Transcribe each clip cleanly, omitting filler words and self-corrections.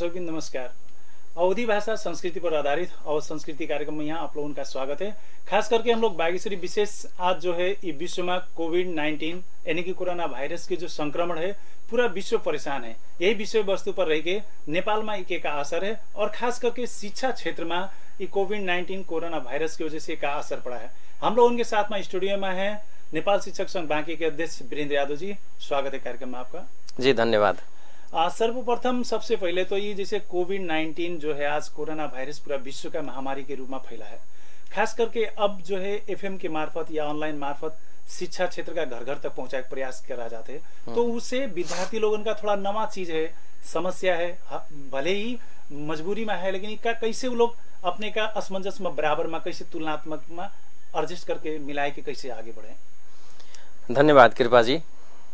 दर्शक नमस्कार। अवधी भाषा संस्कृति पर आधारित अवध संस्कृति कार्यक्रम में यहाँ आप लोगों का स्वागत है। खास करके हम लोग बागेश्वरी विशेष आज जो है ये विश्व में कोविड-19 यानी कि कोरोना वायरस के जो संक्रमण है पूरा विश्व परेशान है। यही विषय वस्तु पर रह के नेपाल में एक का असर है और खास करके शिक्षा क्षेत्र में ये कोविड-19 कोरोना वायरस की वजह से का असर पड़ा है। हम लोग उनके साथ में स्टूडियो में है नेपाल शिक्षक संघ बांके के अध्यक्ष वीरेंद्र यादव जी। स्वागत है कार्यक्रम में आपका। जी धन्यवाद। सर्वप्रथम सबसे पहले तो ये जैसे कोविड-19 जो है आज कोरोना वायरस पूरा विश्व का महामारी के रूप में फैला है। खास करके अब जो है एफएम के मार्फत या ऑनलाइन मार्फत शिक्षा क्षेत्र का घर घर तक पहुंचाने का प्रयास करा जाते हैं, तो उससे विद्यार्थी लोगों का थोड़ा नवा चीज है, समस्या है, भले ही मजबूरी में है, लेकिन का कैसे वो लोग अपने का असमंजस में बराबर में कैसे तुलनात्मक में एडजस्ट करके मिलाए के कैसे आगे बढ़े। धन्यवाद कृपा जी।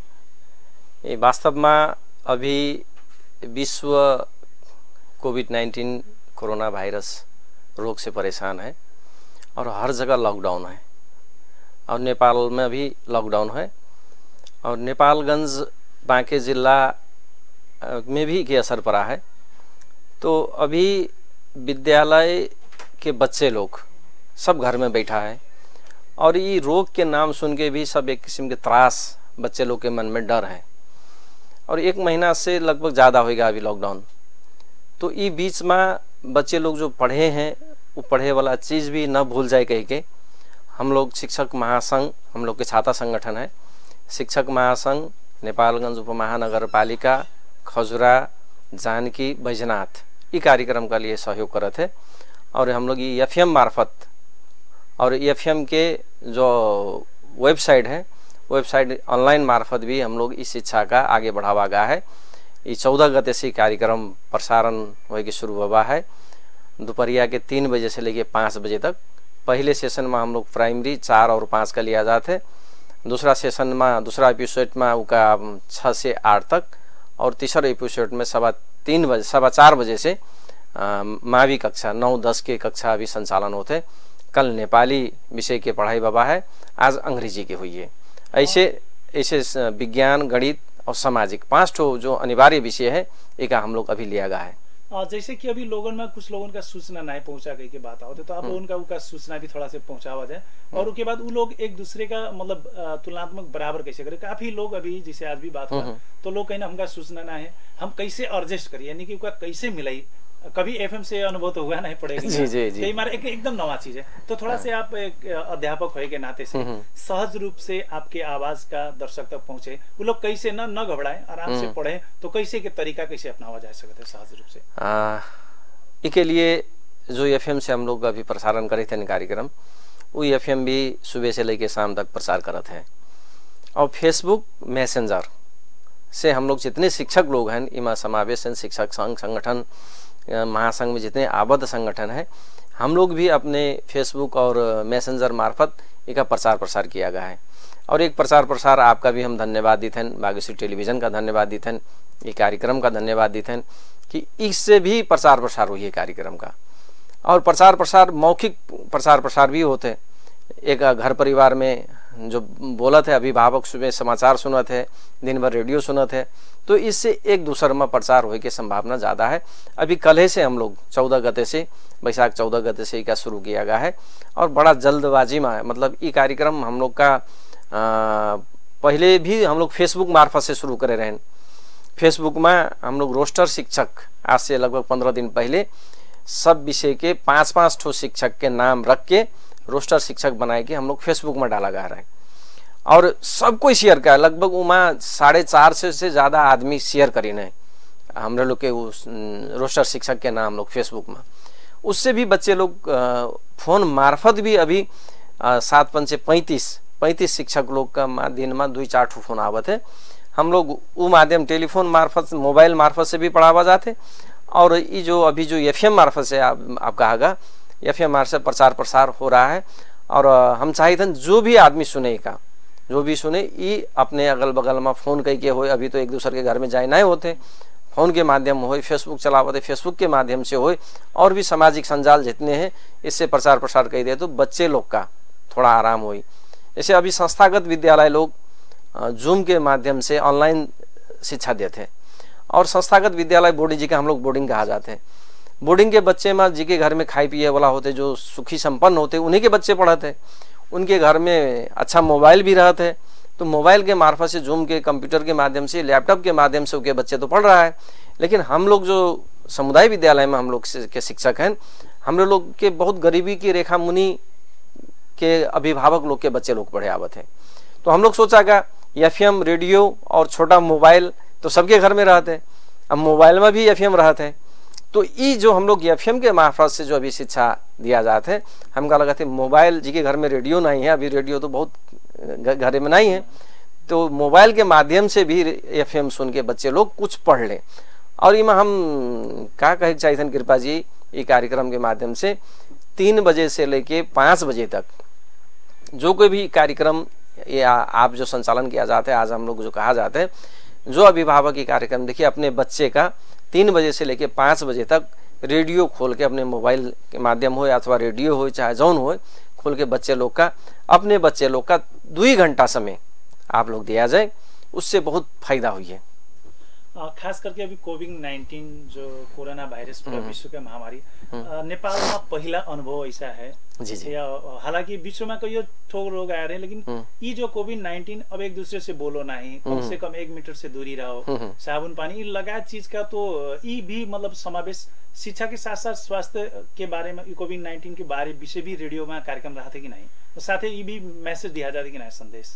ये वास्तव में अभी विश्व कोविड-19 कोरोना वायरस रोग से परेशान है और हर जगह लॉकडाउन है और नेपाल में भी लॉकडाउन है और नेपालगंज बांके जिला में भी ये असर पड़ा है। तो अभी विद्यालय के बच्चे लोग सब घर में बैठा है और ये रोग के नाम सुन के भी सब एक किस्म के त्रास बच्चे लोग के मन में डर है और 1 महीना से लगभग ज़्यादा होगा अभी लॉकडाउन। तो ये बीच में बच्चे लोग जो पढ़े हैं वो पढ़े वाला चीज़ भी न भूल जाए कह के हम लोग शिक्षक महासंघ, हम लोग के छाता संगठन है शिक्षक महासंघ, नेपालगंज उपमहानगर पालिका, खजुरा, जानकी, बैजनाथ ये कार्यक्रम का लिए सहयोग कर रहे थे और हम लोग ये एफएम मार्फत और एफएम के जो वेबसाइट है वेबसाइट ऑनलाइन मार्फत भी हम लोग इस शिक्षा का आगे बढ़ावा गया है। ये 14 गते से कार्यक्रम प्रसारण होने की शुरू हुआ है दोपहरिया के 3 बजे से लेके 5 बजे तक। पहले सेशन में हम लोग प्राइमरी 4 और 5 का लिया जाते, दूसरा सेशन में दूसरा एपिसोड में उनका 6 से 8 तक और तीसरा एपिसोड में 4:15 बजे से मावी कक्षा 9-10 के कक्षा भी संचालन होते। कल नेपाली विषय के पढ़ाई बाबा है, आज अंग्रेजी की हुई है। ऐसे विज्ञान, गणित और सामाजिक 5 जो अनिवार्य विषय है एक हम लोग अभी लिया गया है। जैसे कि अभी लोगों में कुछ लोगों का सूचना नहीं पहुंचा गई के बात होते, तो आप उनका सूचना भी थोड़ा से पहुंचावा जाए और उसके बाद वो लोग एक दूसरे का मतलब तुलनात्मक बराबर कैसे करें। काफी लोग अभी जैसे आज भी बात हुआ तो लोग कहीं ना हमका सूचना ना है, हम कैसे एडजस्ट करिए यानी कि उसका कैसे मिलाई। कभी एफएम से अनुभव तो हुआ नहीं पड़ेगा जी। कई बार एकदम नवा चीज है, तो थोड़ा से आप एक अध्यापक होए के नाते से सहज रूप से आपके आवाज का दर्शक तक पहुंचे, वो लोग कैसे न घबराए, आराम से पढ़े, तो कैसे के तरीका कैसे अपनावा जा सकते हैं सहज रूप से। इसके लिए जो एफएम से हम लोग अभी प्रसारण करे थे कार्यक्रम, वो एफएम भी सुबह से लेके शाम तक प्रसार करते हैं और फेसबुक मैसेंजर से हम लोग जितने शिक्षक लोग हैं इमा समावेश हैं, शिक्षक संघ संगठन महासंघ में जितने आबद्ध संगठन है, हम लोग भी अपने फेसबुक और मैसेंजर मार्फत इसका प्रसार किया गया है। और एक प्रसार आपका भी हम धन्यवाद देते हैं, बागेश्वरी टेलीविजन का धन्यवाद देते हैं, ये कार्यक्रम का धन्यवाद देते हैं कि इससे भी प्रसार हुई है कार्यक्रम का। और प्रसार मौखिक प्रसार भी होते। एक घर परिवार में जो बोला थे अभिभावक सुबह समाचार सुना थे, दिन भर रेडियो सुना थे, तो इससे एक दूसरे में प्रचार होने की संभावना ज़्यादा है। अभी कल से हम लोग 14 गते से बैसाख 14 गते से इसका शुरू किया गया है और बड़ा जल्दबाजी में है। मतलब ये कार्यक्रम हम लोग का पहले भी हम लोग फेसबुक मार्फत से शुरू करे रहे। फेसबुक में हम लोग रोस्टर शिक्षक आज से लगभग 15 दिन पहले सब विषय के 5-5 ठो शिक्षक के नाम रख के रोस्टर शिक्षक बनाए के हम लोग फेसबुक में डाला गया है और सब कोई शेयर का लगभग वहाँ 450 से ज़्यादा आदमी शेयर करीने हम लोग के उस रोस्टर शिक्षक के नाम लोग फेसबुक में। उससे भी बच्चे लोग फोन मार्फत भी अभी 7-5-35 शिक्षक लोग का दिन में 2-4 ठो फोन आवत है। हम लोग वो माध्यम टेलीफोन मार्फत मोबाइल मार्फत से भी पढ़ावा जाते और ये जो अभी जो एफएम मार्फत से आप कहा एफएम मार्फत से प्रसार हो रहा है। और हम चाहते हैं जो भी आदमी सुने ये अपने अगल बगल में फ़ोन कई के हो, अभी तो एक दूसरे के घर में जाए नहीं होते, फ़ोन के माध्यम हो, फेसबुक चलावते फेसबुक के माध्यम से हो, और भी सामाजिक संजाल जितने हैं इससे प्रसार कही दे तो बच्चे लोग का थोड़ा आराम हो। जैसे अभी संस्थागत विद्यालय लोग जूम के माध्यम से ऑनलाइन शिक्षा देते हैं और संस्थागत विद्यालय बोर्डिंग, जी के हम लोग बोर्डिंग कहा जाते हैं। बोर्डिंग के बच्चे में जी के घर में खाई पिए वाला होते, जो सुखी संपन्न होते, उन्हीं के बच्चे पढ़ते। उनके घर में अच्छा मोबाइल भी रहते, तो मोबाइल के मार्फत से, जूम के, कंप्यूटर के माध्यम से, लैपटॉप के माध्यम से उनके बच्चे तो पढ़ रहा है। लेकिन हम लोग जो समुदाय विद्यालय में हम लोग के शिक्षक हैं, हम लोग के बहुत गरीबी की रेखा मुनि के अभिभावक लोग के बच्चे लोग पढ़े आवत हैं। तो हम लोग सोचा का FM रेडियो और छोटा मोबाइल तो सबके घर में रहते, अब मोबाइल में भी FM रहते, तो ये जो हम लोग FM के मार्फत से जो अभी शिक्षा दिया जाते है, हमका लगा थे मोबाइल, जी के घर में रेडियो नहीं है, अभी रेडियो तो बहुत घर में नहीं है, तो मोबाइल के माध्यम से भी FM सुन के बच्चे लोग कुछ पढ़ लें। और इमा हम क्या कहे चाहिए कृपा जी, ये कार्यक्रम के माध्यम से 3 बजे से लेके 5 बजे तक जो कोई भी कार्यक्रम या आप जो संचालन किया जाता है, आज हम लोग जो कहा जाता है, जो अभिभावक ये कार्यक्रम देखिए अपने बच्चे का 3 बजे से लेके 5 बजे तक रेडियो खोल के, अपने मोबाइल के माध्यम हो अथवा रेडियो हो चाहे जौन हो, खोल के बच्चे लोग का, अपने बच्चे लोग का 2 घंटा समय आप लोग दिया जाए, उससे बहुत फायदा हुई है। खास करके अभी कोविड-19 जो कोरोना वायरस पूरा विश्व का महामारी, नेपाल में पहला अनुभव ऐसा है जी। हालांकि विश्व में कई ठोक रोग आ रहे हैं, लेकिन ये जो कोविड-19 अब एक दूसरे से बोलो नहीं, कम से कम 1 मीटर से दूरी रहो, साबुन पानी लगायत चीज का तो ये भी मतलब समावेश शिक्षा के साथ साथ स्वास्थ्य के बारे में कोविड-19 के बारे विषय भी रेडियो में कार्यक्रम रहा था कि नहीं, तो साथ ही ये भी मैसेज दिया जाता कि नहीं, संदेश।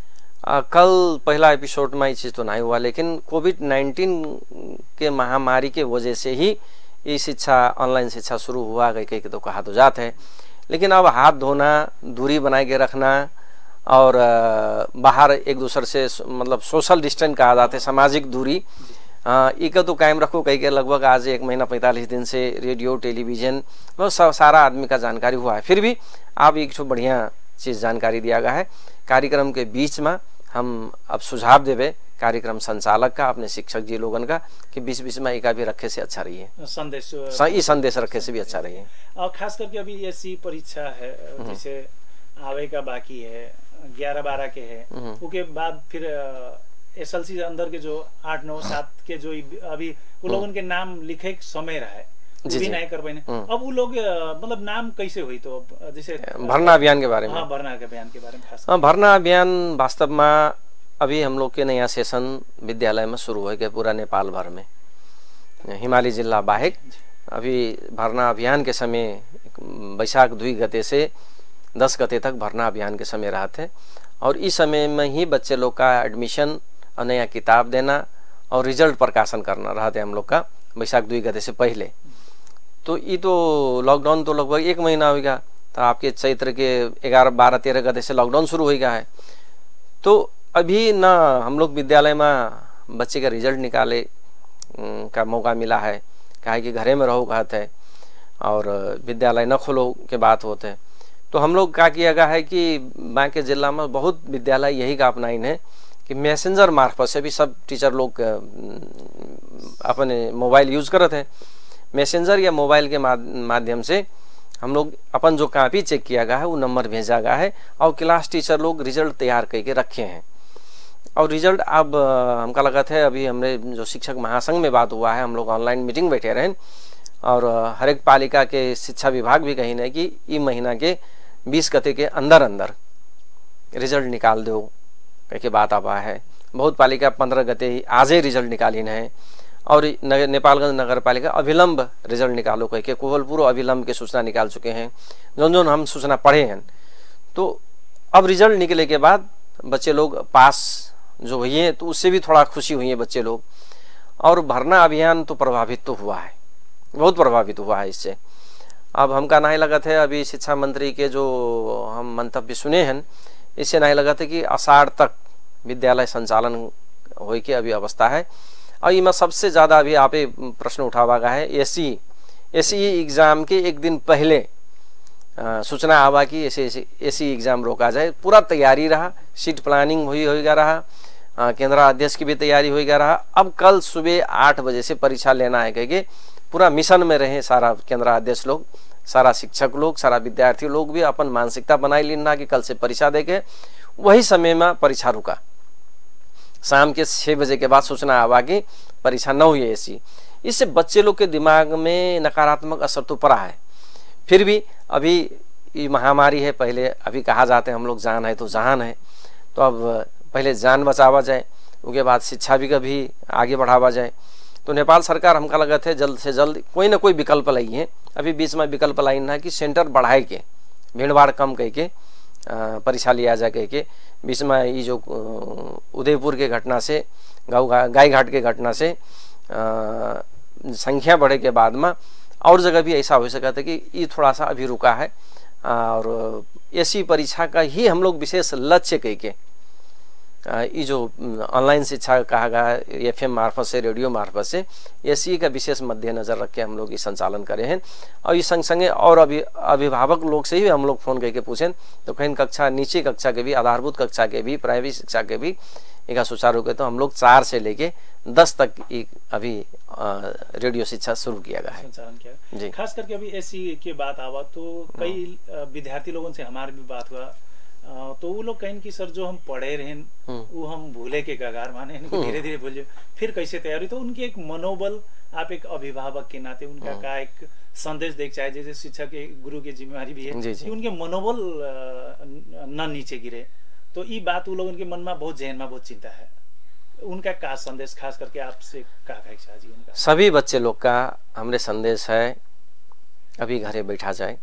कल पहला एपिसोड में ये चीज़ तो नहीं हुआ, लेकिन कोविड-19 के महामारी के वजह से ही ये शिक्षा, ऑनलाइन शिक्षा शुरू हुआ, कहीं तो कहा तो जाता है। लेकिन अब हाथ धोना, दूरी बनाए के रखना और बाहर एक दूसरे से मतलब सोशल डिस्टेंस कहा जाता है, सामाजिक दूरी, एक तो कायम रखो। कहीं के लगभग आज 1 महीना 45 दिन से रेडियो टेलीविजन बहुत सारा आदमी का जानकारी हुआ है। फिर भी आप एक तो बढ़िया चीज़ जानकारी दिया गया है। कार्यक्रम के बीच में हम अब सुझाव देवे कार्यक्रम संचालक का, अपने शिक्षक जी लोगन का, कि बीच बीच में एक भी रखे से अच्छा रही है, संदेश सही संदेश रखे से भी अच्छा रही है। और खास करके अभी ऐसी परीक्षा है जैसे आवे का बाकी है, 11-12 के है, उसके बाद फिर SLC अंदर के जो 8, 9, 7 के जो अभी वो लोगों के नाम लिखे समय रहा है, भी नहीं कर पाए। अब वो लोग मतलब नाम कैसे हुई, तो जैसे भरना अभियान के बारे में, हाँ, भरना अभियान के बारे में खास। हाँ, भरना अभियान वास्तव में अभी हम लोग के नया सेशन विद्यालय में शुरू हो गया पूरा नेपाल भर में, हिमालय जिला बाहेक। अभी भरना अभियान के समय वैशाख 2 गते से 10 गते तक भरना अभियान के समय रहा थे, और इस समय में ही बच्चे लोग का एडमिशन और नया किताब देना और रिजल्ट प्रकाशन करना रहा थे हम लोग का वैशाख 2 गते से पहले। तो ये तो लॉकडाउन तो लगभग 1 महीना हो गया, तो आपके चैत्र के 11, 12, 13 गते से लॉकडाउन शुरू हो गया है। तो अभी ना हम लोग विद्यालय में बच्चे का रिजल्ट निकाले का मौका मिला है, कहा कि घरे में रहो कहते हैं और विद्यालय न खोलो के बात होते हैं। तो हम लोग क्या किया गया है कि बांके जिला में बहुत विद्यालय यही का अपनाइन है कि मैसेंजर मार्फत से भी सब टीचर लोग अपने मोबाइल यूज करते हैं। मैसेंजर या मोबाइल के माध्यम से हम लोग अपन जो कॉपी चेक किया गया है वो नंबर भेजा गया है और क्लास टीचर लोग रिजल्ट तैयार करके रखे हैं। और रिजल्ट अब हमका लगा था, अभी हमने जो शिक्षक महासंघ में बात हुआ है, हम लोग ऑनलाइन मीटिंग बैठे रहे और हर एक पालिका के शिक्षा विभाग भी कही ना कि इस महीना के 20 गते के अंदर अंदर रिजल्ट निकाल दो कह के बात आवा है। बहुत पालिका 15 गते ही आज ही रिजल्ट निकाली है और नेपालगंज नगर पालिका अविलंब रिजल्ट निकालो कह के कोहलपुर अविलंब के सूचना निकाल चुके हैं, जो हम सूचना पढ़े हैं। तो अब रिजल्ट निकले के बाद बच्चे लोग पास जो हुई है तो उससे भी थोड़ा खुशी हुई है बच्चे लोग। और भरना अभियान तो प्रभावित तो हुआ है, बहुत प्रभावित हुआ है इससे। अब हमका नहीं लगा था, अभी शिक्षा मंत्री के जो हम मंतव्य सुने हैं इससे नहीं लगा था कि आषाढ़ तक विद्यालय संचालन हो के अभी अवस्था है। और इनमें सबसे ज़्यादा अभी आप प्रश्न उठावा गया है एसी एग्ज़ाम के एक दिन पहले सूचना आवा कि एसी एग्ज़ाम रोका जाए। पूरा तैयारी रहा, सीट प्लानिंग हुई रहा, केंद्राध्यक्ष की भी तैयारी हुई रहा। अब कल सुबह 8 बजे से परीक्षा लेना है कह के पूरा मिशन में रहे सारा केंद्राध्यक्ष लोग, सारा शिक्षक लोग, सारा विद्यार्थी लोग भी अपन मानसिकता बनाई लेना कि कल से परीक्षा देके। वही समय में परीक्षा रुका, शाम के 6 बजे के बाद सूचना आवा कि परीक्षा न हुई एसी, इससे बच्चे लोग के दिमाग में नकारात्मक असर तो पड़ा है। फिर भी अभी ये महामारी है, पहले अभी कहा जाते हैं हम लोग जान है तो जहान है, तो अब पहले जान बचावा जाए, उसके बाद शिक्षा भी कभी आगे बढ़ावा जाए। तो नेपाल सरकार हमका लगत है जल्द से जल्द कोई ना कोई विकल्प लाई है। अभी बीच में विकल्प लाई ना कि सेंटर बढ़ाए के, भीड़ भाड़ कम कह के परीक्षा लिया जाए कह के। बीच में ये जो उदयपुर के घटना से, गाय घाट के घटना से संख्या बढ़े के बाद में और जगह भी ऐसा हो सका था कि ये थोड़ा सा अभी रुका है। और ऐसी परीक्षा का ही हम लोग विशेष लक्ष्य कह के ये जो ऑनलाइन शिक्षा कहा गया FM मार्फत से, रेडियो मार्फत से, ऐसी का विशेष मद्देनजर रख के हम लोग ये संचालन करे हैं। और ये संग संगे और अभिभावक लोग से ही हम लोग फोन करके पूछें तो कहीं कक्षा, नीचे कक्षा के भी, आधारभूत कक्षा के भी, प्राइमरी शिक्षा के भी एक सुचारू के, तो हम लोग 4 से लेके 10 तक अभी रेडियो शिक्षा शुरू किया गया है, संचालन किया जी। खास करके अभी ऐसी की बात आवा तो कई विद्यार्थी लोगों से हमारी भी बात हुआ, तो वो लोग कहें कि सर जो हम पढ़े रहे वो हम भूले के कगार माने, धीरे धीरे भूल जाए, फिर कैसे तैयारी। तो उनके एक मनोबल, आप एक अभिभावक के नाते उनका का एक संदेश देख चाहे, जैसे शिक्षक के गुरु की जिम्मेवारी भी है कि उनके मनोबल न नीचे गिरे। तो ये बात वो लोग उनके मन में बहुत, जहन में बहुत चिंता है, उनका का संदेश खास करके आपसे का इच्छा जी उनका? सभी बच्चे लोग का हमने संदेश है अभी घरे बैठा जाए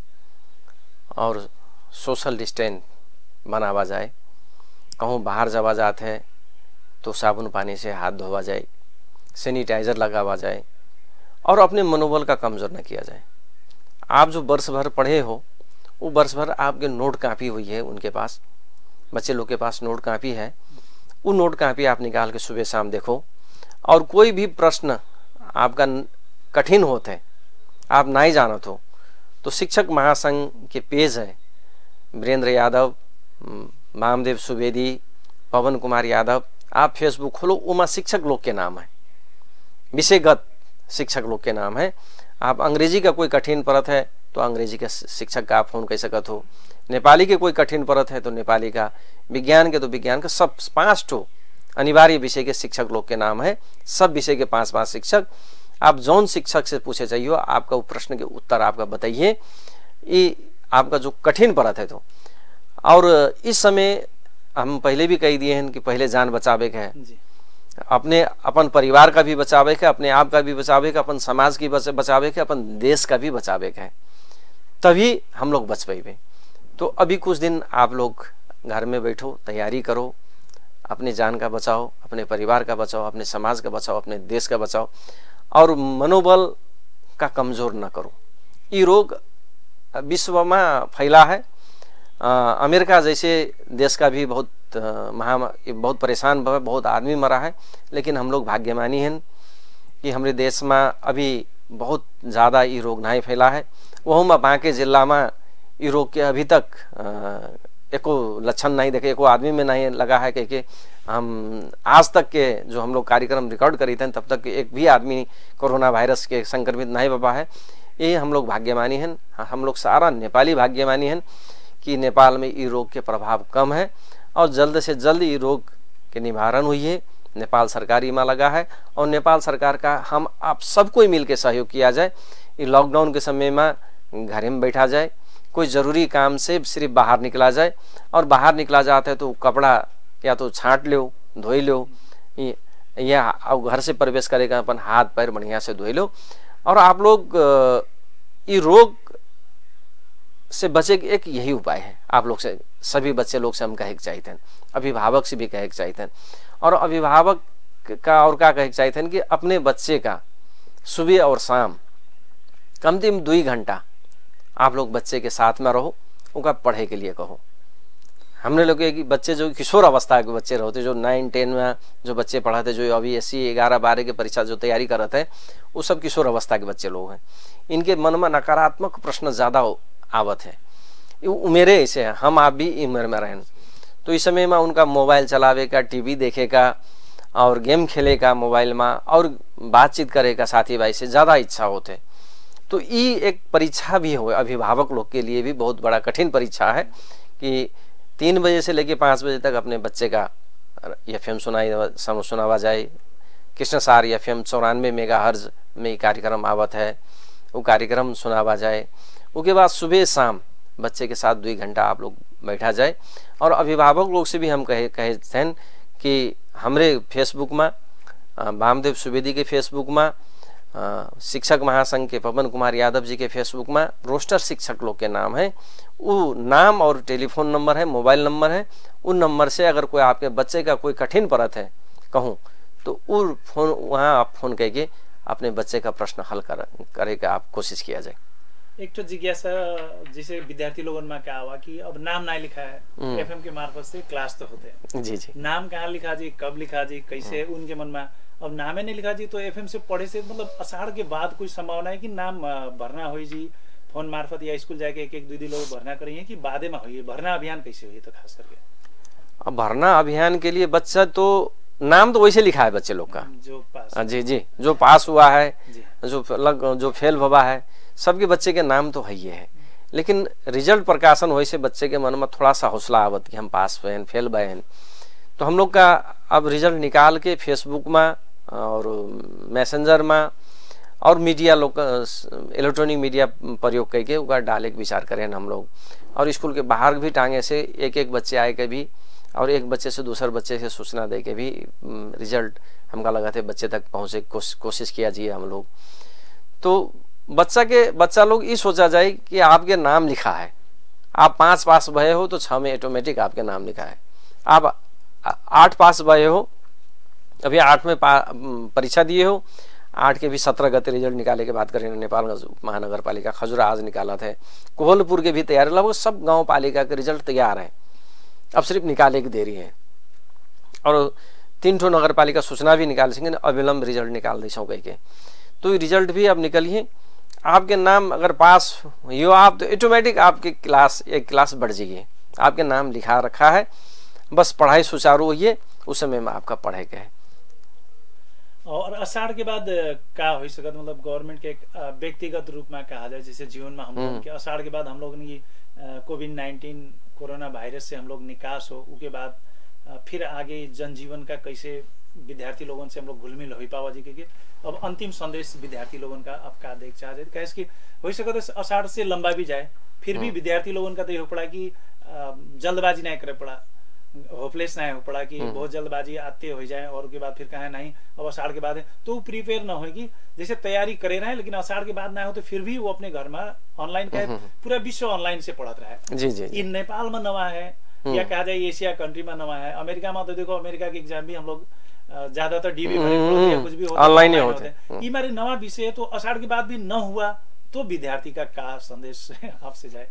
और सोशल डिस्टेंस बनावा जाए। कहूँ बाहर जावा जाते है तो साबुन पानी से हाथ धोवा जाए, सैनिटाइजर लगावा जाए और अपने मनोबल का कमज़ोर न किया जाए। आप जो वर्ष भर पढ़े हो वो वर्ष भर आपके नोट कापी हुई है, उनके पास, बच्चे लोग के पास नोट कापी है, वो नोट कापी आप निकाल के सुबह शाम देखो। और कोई भी प्रश्न आपका कठिन होता है, आप नहीं जानत हो, तो शिक्षक महासंघ के पेज है, वीरेंद्र यादव, मामदेव सुवेदी, पवन कुमार यादव, आप फेसबुक खोलो, उमा शिक्षक लोग के नाम है, विषयगत शिक्षक लोग के नाम है। आप अंग्रेजी का कोई कठिन परत है तो अंग्रेजी के शिक्षक का आप फोन कर सकत हो, नेपाली के कोई कठिन परत है तो नेपाली का, विज्ञान के तो विज्ञान का, सब 5 ठो अनिवार्य विषय के शिक्षक लोग के नाम है। सब विषय के 5-5 शिक्षक, आप जौन शिक्षक से पूछे चाहिए आपका वो प्रश्न के उत्तर आपका बताइए, ये आपका जो कठिन परत है। तो और इस समय हम पहले भी कह दिए हैं कि पहले जान बचावे का है, अपने अपन परिवार का भी बचावे का, अपने आप का भी बचावे का, अपन समाज की बचावे का, अपन देश का भी बचावे का है, तभी हम लोग बच पाएंगे। तो अभी कुछ दिन आप लोग घर में बैठो, तैयारी करो, अपने जान का बचाओ, अपने परिवार का बचाओ, अपने समाज का बचाओ, अपने देश का बचाओ और मनोबल का कमजोर न करो। ये रोग विश्व में फैला है, अमेरिका जैसे देश का भी बहुत बहुत परेशान हुआ, बहुत आदमी मरा है, लेकिन हम लोग भाग्यमानी हैं कि हमारे देश में अभी बहुत ज़्यादा ये रोग नहीं फैला है। वह में बांके जिला में ये रोग के अभी तक एको लक्षण नहीं देखे, एको आदमी में नहीं लगा है, क्योंकि हम आज तक के जो हम लोग कार्यक्रम रिकॉर्ड करी थे तब तक एक भी आदमी कोरोना वायरस के संक्रमित नहीं बबा है। ये हम लोग भाग्यमानी हैं, हम लोग सारा नेपाली भाग्यमानी हैं कि नेपाल में ये रोग के प्रभाव कम है और जल्द से जल्द ये रोग के निवारण हुई है। नेपाल सरकार में लगा है और नेपाल सरकार का हम आप सबको मिल के सहयोग किया जाए। ये लॉकडाउन के समय में घर में बैठा जाए, कोई ज़रूरी काम से सिर्फ बाहर निकला जाए और बाहर निकला जाता है तो कपड़ा या तो छाँट लो, धोई लो, या घर से प्रवेश करेगा अपन हाथ पैर बढ़िया से धोई लो। और आप लोग ये रोग से बचे एक यही उपाय है, आप लोग से, सभी बच्चे लोग से हम कहे चाहिए थे, अभिभावक से भी कहे चाहिए थे, और अभिभावक का और क्या कहे चाहिए थे कि अपने बच्चे का सुबह और शाम कम से कम 2 घंटा आप लोग बच्चे के साथ में रहो, उनका पढ़े के लिए कहो। हमने लोग कि बच्चे जो किशोर अवस्था के बच्चे रहते, जो 9-10 में जो बच्चे पढ़ाते, जो अभी 80, 11, 12 के परीक्षा जो तैयारी कर रहे थे, वो सब किशोर अवस्था के बच्चे लोग हैं। इनके मन में नकारात्मक प्रश्न ज़्यादा आवत है, उम्र ऐसे है, हम आप भी उम्र में रहें, तो इस समय में उनका मोबाइल चलावे का, टीवी देखे का और गेम खेले का मोबाइल में और बातचीत करे का साथी भाई से ज़्यादा इच्छा होते। तो ये एक परीक्षा भी हो, अभिभावक लोग के लिए भी बहुत बड़ा कठिन परीक्षा है कि 3 बजे से लेकर 5 बजे तक अपने बच्चे का FM सुनावा जाए, कृष्णसार FM 94 मेगाहर्ज में कार्यक्रम आवत है, वो कार्यक्रम सुनावा जाए। उसके बाद सुबह शाम बच्चे के साथ 2 घंटा आप लोग बैठा जाए। और अभिभावक लोग से भी हम कहे थे कि हमरे फेसबुक में, वामदेव सुवेदी के फेसबुक में, शिक्षक महासंघ के पवन कुमार यादव जी के फेसबुक में रोस्टर शिक्षक लोग के नाम है, वो नाम और टेलीफोन नंबर है, मोबाइल नंबर है। उन नंबर से अगर कोई आपके बच्चे का कोई कठिन परत है कहूँ तो वो फोन वहाँ आप फोन करके अपने बच्चे का प्रश्न हल करे का आप कोशिश किया जाए। एक तो जिज्ञासा जिसे विद्यार्थी लोगों में क्या हुआ कि अब नाम नहीं लिखा है, FM के मार्फत से क्लास तो होते हैं, जी जी, नाम कहाँ लिखा जी, कब लिखा जी, कैसे, उनके मन में अब नामे नहीं लिखा जी, तो FM से पढ़े से मतलब आषाढ़ के बाद कोई संभावना है कि नाम भरना हो जी फोन मार्फत या स्कूल जाके एक दो लोग भरना करेंगे कि बादे में हुई भरना अभियान कैसे हुई? तो खास करके अब भरना अभियान के लिए बच्चा तो नाम तो वैसे लिखा है बच्चे लोग का, जो पास, जी जी, जो पास हुआ है, जो फेल हुआ है, सबके बच्चे के नाम तो है ही है। लेकिन रिजल्ट प्रकाशन होने से बच्चे के मन में थोड़ा सा हौसला आवत कि हम पास हुए हैं, फेल हुए हैं। तो हम लोग का अब रिजल्ट निकाल के फेसबुक में और मैसेंजर में और मीडिया लोग इलेक्ट्रॉनिक मीडिया प्रयोग करके उनका डाले के विचार करें हम लोग। और स्कूल के बाहर भी टांगे से एक बच्चे आए के भी और एक बच्चे से दूसरे बच्चे से सूचना दे के भी रिजल्ट हमका लगा थे बच्चे तक पहुँचे कोशिश किया जाए हम लोग। तो बच्चा लोग ये सोचा जाए कि आपके नाम लिखा है, आप 5 पास भये हो तो 6 में ऑटोमेटिक आपके नाम लिखा है। आप 8 पास भये हो, अभी 8 में परीक्षा दिए हो, 8 के भी 17 गते रिजल्ट निकाले के बात करें। नेपाल महानगर पालिका खजुरा आज निकाला था, कोहलपुर के भी तैयार, लगभग सब गांव पालिका के रिजल्ट तैयार है, अब सिर्फ निकाले की देरी है। और 3 ठो नगर पालिका सूचना भी निकाल सकेंगे, अविलंब रिजल्ट निकाल दी सौ कह के। तो रिजल्ट भी अब निकलिए, आपके नाम अगर पास हो आप तो ऑटोमेटिक आपकी क्लास एक क्लास बढ़ जाएगी। आपके नाम लिखा रखा है, बस पढ़ाई सुचारू हुई है, उस समय में आपका पढ़े के है। और आषाढ़ के बाद क्या हो सकता, मतलब गवर्नमेंट के एक व्यक्तिगत रूप में कहा जाए, जैसे जीवन में हम लोग के आषाढ़ के बाद हम लोग ने कोविड-19 कोरोना वायरस से हम लोग निकास हो, उसके बाद फिर आगे जनजीवन का कैसे विद्यार्थी लोगों से हम लोग घुल मिल हो पावा जी के अब अंतिम संदेश विद्यार्थी लोगों का अब का देख चाहे कैसे कि हो सकता है आषाढ़ से लंबा भी जाए, फिर भी विद्यार्थी लोगों का तो ये हो पड़ा कि जल्दबाजी नहीं करे पड़ा, होपलेस नहीं हो पड़ा कि बहुत जल्दबाजी आते हो जाए और उसके बाद फिर कहे नहीं अब आषाढ़ के बाद है, तो प्रिपेयर ना होगी, जैसे तैयारी करे रहे लेकिन आषाढ़ के बाद ना हो तो फिर भी वो अपने घर में ऑनलाइन का पूरा विश्व ऑनलाइन से पढ़त रहा है। जी जी, नेपाल में नवा है या कहा जाए एशिया कंट्री में नवा है, अमेरिका में तो देखो अमेरिका के एग्जाम भी हम लोग ज्यादातर डीबी कुछ भी ऑनलाइन ही होते हैं। ये मेरे नवा विषय है, तो आषाढ़ के बाद भी न हुआ तो विद्यार्थी का क्या संदेश आपसे जाए?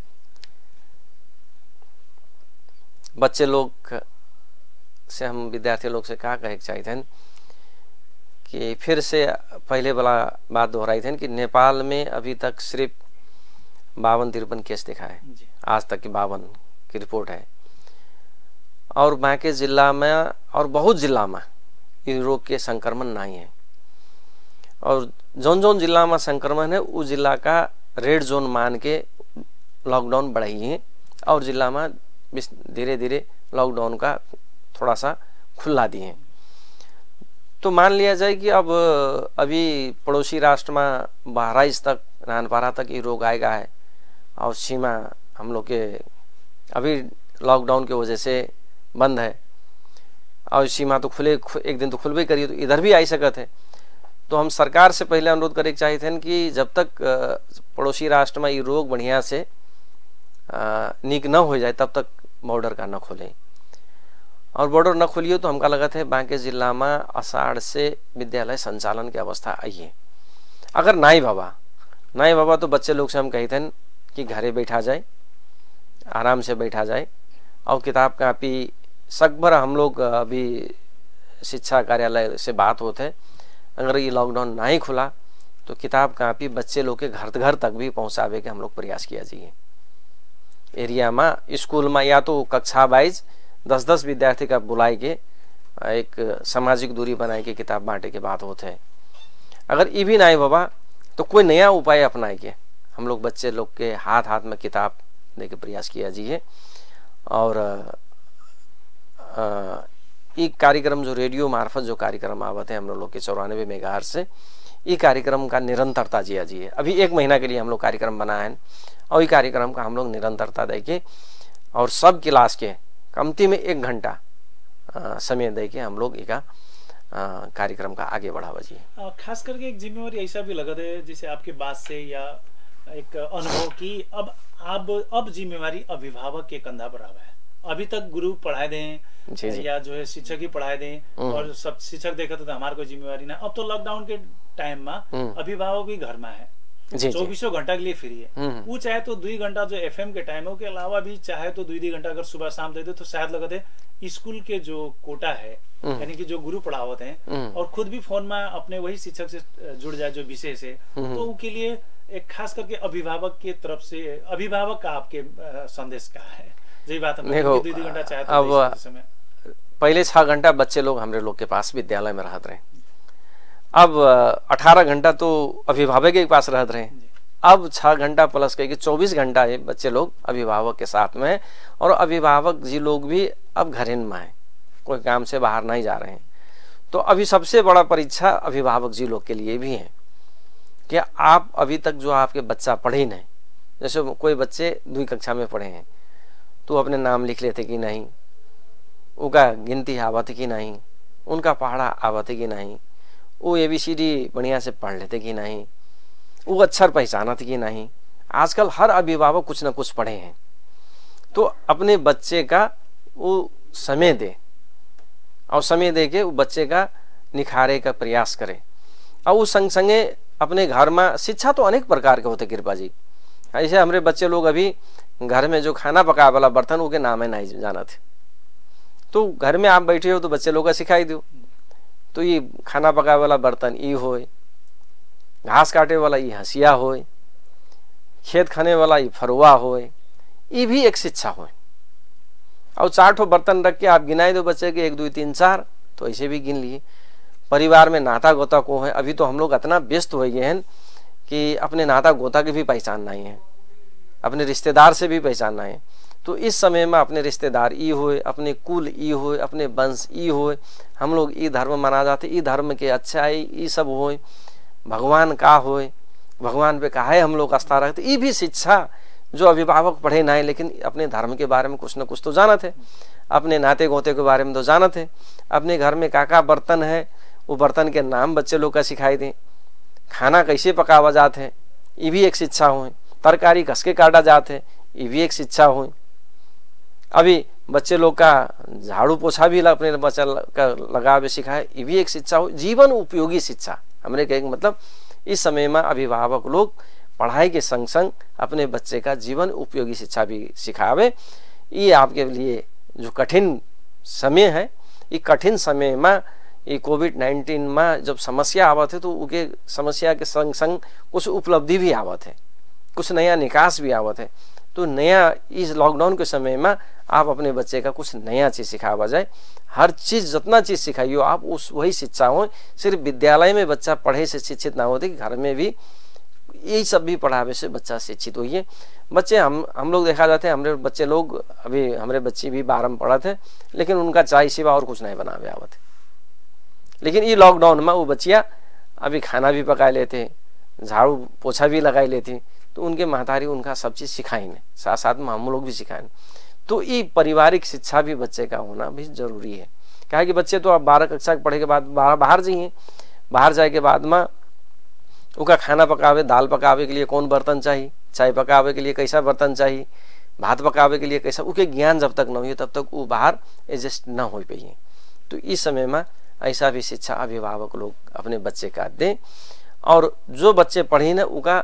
बच्चे लोग से हम विद्यार्थी लोग से क्या कहे चाहिए थे कि फिर से पहले वाला बात दोहराई थे कि नेपाल में अभी तक सिर्फ 52-53 केस दिखा है, आज तक की 52 की रिपोर्ट है। और बाकी जिला में और बहुत जिला में ये रोग के संक्रमण नहीं है। और जौन जिला में संक्रमण है उस जिला का रेड जोन मान के लॉकडाउन बढ़ाई है और जिला में धीरे धीरे लॉकडाउन का थोड़ा सा खुला दिए। तो मान लिया जाए कि अब अभी पड़ोसी राष्ट्र में 12 तक नानपारा तक ये रोग आएगा है और सीमा हम लोग के अभी लॉकडाउन की वजह से बंद है और सीमा तो खुले एक दिन तो खुलबे करिए, तो इधर भी आ सकते है। तो हम सरकार से पहले अनुरोध करे चाहिए थे कि जब तक पड़ोसी राष्ट्र में ये रोग बढ़िया से नीक न हो जाए तब तक बॉर्डर का न खोले। और बॉर्डर न खोलिए तो हमका लगा था बांके जिला में आषाढ़ से विद्यालय संचालन की अवस्था आई है। अगर नहीं बाबा तो बच्चे लोग से हम कही थे कि घरे बैठा जाए, आराम से बैठा जाए और किताब कापी सकभर हम लोग अभी शिक्षा कार्यालय से बात होते हैं, अगर ये लॉकडाउन नहीं खुला तो किताब कापी बच्चे लोग के घर तक भी पहुंचावे के हम लोग प्रयास किया जाइए। एरिया में स्कूल में या तो कक्षा वाइज 10-10 विद्यार्थी का बुलाए के एक सामाजिक दूरी बनाए के किताब बांटे के बात होते हैं। अगर ये भी नहीं बाबा तो कोई नया उपाय अपनाए के हम लोग बच्चे लोग के हाथ में किताब दे के प्रयास किया जाइए। और ये कार्यक्रम जो रेडियो मार्फत जो कार्यक्रम आवत है हम लोग के 94 मेगाहर्ट्ज से, ये कार्यक्रम का निरंतरता जिया जी है। अभी 1 महीना के लिए हम लोग कार्यक्रम बनाए हैं और ये कार्यक्रम का हम लोग निरंतरता दे के और सब क्लास के कमती में 1 घंटा समय दे के हम लोग एक कार्यक्रम का आगे बढ़ावा जी। खास करके एक जिम्मेवारी ऐसा भी लगा है जैसे आपके बात से या एक अनुभव की अब जिम्मेवारी अभिभावक के कंधा पर आवा है। अभी तक गुरु पढ़ाए दें या जो है शिक्षक ही पढ़ाए दें और सब शिक्षक देखा तो हमारे कोई जिम्मेवारी ना। अब तो लॉकडाउन के टाइम में अभिभावक भी घर में है, 24 घंटा के लिए फ्री है। वो चाहे तो 2 घंटा जो FM के टाइम है उसके अलावा भी चाहे तो 2 घंटा अगर सुबह शाम दे दे तो शायद लगते स्कूल के जो कोटा है यानी कि जो गुरु पढ़ावत हैं और खुद भी फोन में अपने वही शिक्षक से जुड़ जाए जो विषय से, तो उनके लिए एक खास करके अभिभावक की तरफ से अभिभावक का आपके संदेश क्या है? यही बात देखो, 2 घंटा चाहे तो अब पहले 6 घंटा बच्चे लोग हमारे लोग के पास विद्यालय में रहते रहे, अब 18 घंटा तो अभिभावक के पास रहते रहे, अब 6 घंटा प्लस कह के 24 घंटा ये बच्चे लोग अभिभावक के साथ में है और अभिभावक जी लोग भी अब घर में है, कोई काम से बाहर नहीं जा रहे हैं। तो अभी सबसे बड़ा परीक्षा अभिभावक जी लोग के लिए भी है कि आप अभी तक जो आपके बच्चा पढ़े नहीं, जैसे कोई बच्चे 2 कक्षा में पढ़े हैं तो अपने नाम लिख लेते कि नहीं, उनका गिनती आवत कि नहीं, उनका पढ़ा आवत कि नहीं, वो ABCD बढ़िया से पढ़ लेते कि नहीं, वो अक्षर पहचानते कि नहीं। आजकल हर अभिभावक कुछ न कुछ पढ़े हैं, तो अपने बच्चे का वो समय दे और समय दे के वो बच्चे का निखारे का प्रयास करे। और वो संग संगे अपने घर में शिक्षा तो अनेक प्रकार के होते कृपा जी। ऐसे हमारे बच्चे लोग अभी घर में जो खाना पका वाला बर्तन उसके नाम है नहीं जाना थे, तो घर में आप बैठे हो तो बच्चे लोग का सिखाई दो, तो ये खाना पका वाला बर्तन ये होए, घास काटे वाला ये हंसिया होए, खेत खाने वाला ये फरुआ होए, ये भी एक शिक्षा होए। और 4 ठो बर्तन रख के आप गिनाए दो बच्चे के 1 2 3 4, तो ऐसे भी गिन लिए। परिवार में नाता गोता को है, अभी तो हम लोग इतना व्यस्त हो गए हैं कि अपने नाता गोता की भी पहचान नहीं है, अपने रिश्तेदार से भी पहचानना है। तो इस समय में अपने रिश्तेदार ई होए, अपने कुल ई होए, अपने वंश ई होए, हम लोग ई धर्म माना जाते, ई धर्म के अच्छाई ई सब होए, भगवान का होए, भगवान पे काहे हम लोग आस्था रखते, ये भी शिक्षा जो अभिभावक पढ़े ना है लेकिन अपने धर्म के बारे में कुछ न कुछ तो जानत है, अपने नाते गोते के बारे में तो जानत है, अपने घर में का बर्तन है वो बर्तन के नाम बच्चे लोग का सिखाई दें, खाना कैसे पकावा जाते है ये भी एक शिक्षा हो, तरकारी कसके काटा जाते है ये भी एक शिक्षा हो। अभी बच्चे लोग का झाड़ू पोछा भी अपने बच्चा का लगावे सिखाए, ये भी एक शिक्षा हो, जीवन उपयोगी शिक्षा। हमने कहे मतलब इस समय में अभिभावक लोग पढ़ाई के संग संग अपने बच्चे का जीवन उपयोगी शिक्षा भी सिखावे। ये आपके लिए जो कठिन समय है, ये कठिन समय में ये कोविड-19 में जब समस्या आवत है तो उनके समस्या के संग संग कुछ उपलब्धि भी आवत है, कुछ नया निकास भी आवत है। तो नया इस लॉकडाउन के समय में आप अपने बच्चे का कुछ नया चीज़ सिखावा जाए, हर चीज़ जितना चीज़ सिखाइयो आप उस वही शिक्षा हो। सिर्फ विद्यालय में बच्चा पढ़े से शिक्षित ना होते कि घर में भी यही सब भी पढ़ावे से बच्चा शिक्षित होइए। बच्चे हम लोग देखा जाते हैं, हमारे बच्चे लोग अभी हमारे बच्चे भी 12 में पढ़ा थे लेकिन उनका चाय सिवा और कुछ नहीं बनावे आवत, लेकिन ये लॉकडाउन में वो बच्चियाँ अभी खाना भी पका लेते, झाड़ू पोछा भी लगाई लेती, तो उनके महतारी उनका सब चीज़ सिखाई ने, साथ साथ में हम लोग भी सिखाएं। तो ये पारिवारिक शिक्षा भी बच्चे का होना भी जरूरी है। क्या कि बच्चे तो अब 12 कक्षा पढ़े के बाद बाहर जाइए, बाहर जाए के बाद में उनका खाना पकावे, दाल पकावे के लिए कौन बर्तन चाहिए, चाय पकावे के लिए कैसा बर्तन चाहिए, भात पकावे के लिए कैसा, उसके ज्ञान जब तक न हो तब तक वो बाहर एडजस्ट न हो पाइए। तो इस समय में ऐसा भी शिक्षा अभिभावक लोग अपने बच्चे का दें और जो बच्चे पढ़े ना उनका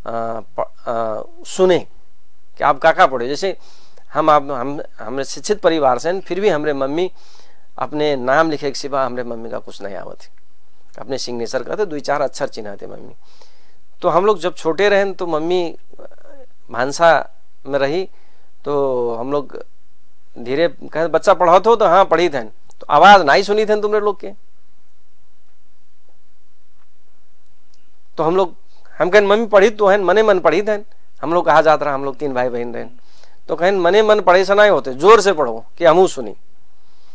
सुने कि आप का पढ़े। जैसे हम शिक्षित परिवार से फिर भी हमारे मम्मी अपने नाम लिखे के सिवा हमारे मम्मी का कुछ नहीं आवत है, अपने सिग्नेचर का तो 2-4 अक्षर चिन्हाते मम्मी। तो हम लोग जब छोटे रहे तो मम्मी भांसा में रही तो हम लोग धीरे कहे बच्चा पढ़ाते हो तो हाँ पढ़ी थे, तो आवाज नहीं सुनी थे तुमने लोग के, तो हम कहें मम्मी पढ़ी तो है मने मन पढ़ी थे। हम लोग कहा जाता रहा, हम लोग 3 भाई बहन रहे तो कहें मने मन पढ़े से नहीं होते, जोर से पढ़ो कि हमू सुनी।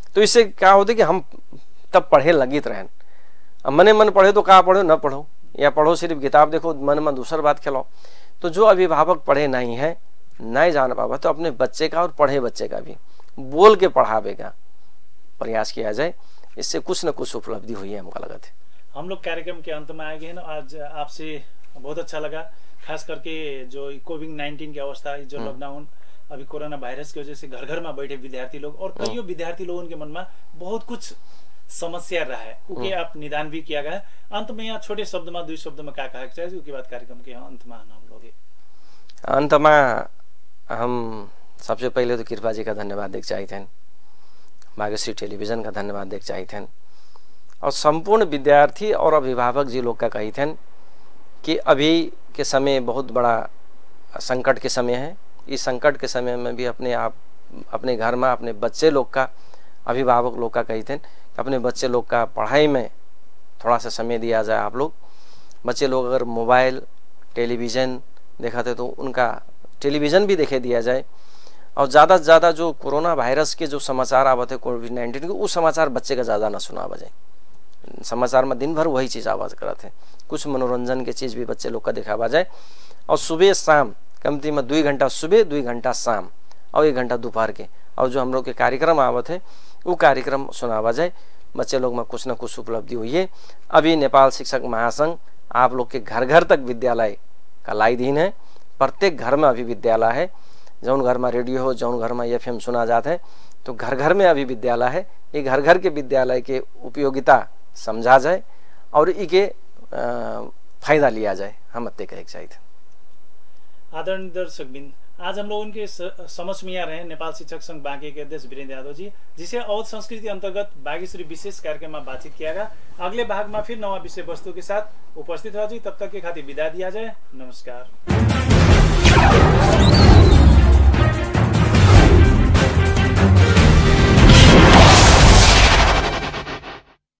तो इससे क्या होता है कि हम तब पढ़े लगित रहें। अब मने मन पढ़े तो कहाँ पढ़ो, न पढ़ो, या पढ़ो सिर्फ किताब देखो, मन में दूसर बात खिलाओ। तो जो अभिभावक पढ़े नहीं है, नहीं जान पावा, तो अपने बच्चे का और पढ़े बच्चे का भी बोल के पढ़ावे का प्रयास किया जाए। इससे कुछ न कुछ उपलब्धि हुई है, हमको लगा थे। हम लोग कार्यक्रम के अंत में आ गए ना। आज आपसे बहुत अच्छा लगा, खास करके जो कोविड-19 की अवस्था, जो लॉकडाउन, अभी कोरोना वायरस की वजह से घर घर में बैठे विद्यार्थी लोग और कईयों विद्यार्थी लोगों के मन में बहुत कुछ समस्या रहा है, उके आप निदान भी किया गया। अंत में यहाँ छोटे शब्द में, 2 शब्द में क्या कहा चाहिए, उसके बाद कार्यक्रम के अंत में हम लोग अंत में हम सबसे पहले तो कृपा जी का धन्यवाद देख चाहते हैं, भाग्यश्री टेलीविजन का धन्यवाद देख चाहते हैं, और संपूर्ण विद्यार्थी और अभिभावक जी लोग का कही थे कि अभी के समय बहुत बड़ा संकट के समय है। इस संकट के समय में भी अपने घर में अपने बच्चे लोग का, अभिभावक लोग का कही थे अपने बच्चे लोग का पढ़ाई में थोड़ा सा समय दिया जाए। आप लोग बच्चे लोग अगर मोबाइल टेलीविज़न देखाते तो उनका टेलीविज़न भी देखे दिया जाए, और ज़्यादा से ज़्यादा जो कोरोना वायरस के जो समाचार आवत है कोविड-19 के, उस समाचार बच्चे का ज़्यादा ना सुना बजाए। समाचार में दिन भर वही चीज़ आवाज़ करते हैं, कुछ मनोरंजन के चीज़ भी बच्चे लोग का दिखावा जाए। और सुबह शाम कमती में 2 घंटा सुबह, 2 घंटा शाम और 1 घंटा दोपहर के, और जो हम लोग के कार्यक्रम आवत है वो कार्यक्रम सुनावा जाए। बच्चे लोग में कुछ न कुछ उपलब्धि हुई है। अभी नेपाल शिक्षक महासंघ आप लोग के घर घर तक विद्यालय का लाइदीन है। प्रत्येक घर में अभी विद्यालय है। जौन घर में रेडियो हो, जौन घर में FM सुना जाता है, तो घर घर में अभी विद्यालय है। ये घर घर के विद्यालय के उपयोगिता समझा जाए और इके फायदा लिया जाए, हम अत्ते कहे चाहिए। आदरणीय दर्शकबिन, आज हम लोग उनके समक्ष में यहाँ रहे नेपाल शिक्षक संघ बांके के अध्यक्ष वीरेंद्र यादव जी, जिसे अवध संस्कृति अंतर्गत बागेश्वरी विशेष कार्यक्रम में बातचीत किया गया। अगले भाग में फिर नवा विषय वस्तु के साथ उपस्थित हो जी। तब तक के खातिर विदा दिया जाए। नमस्कार।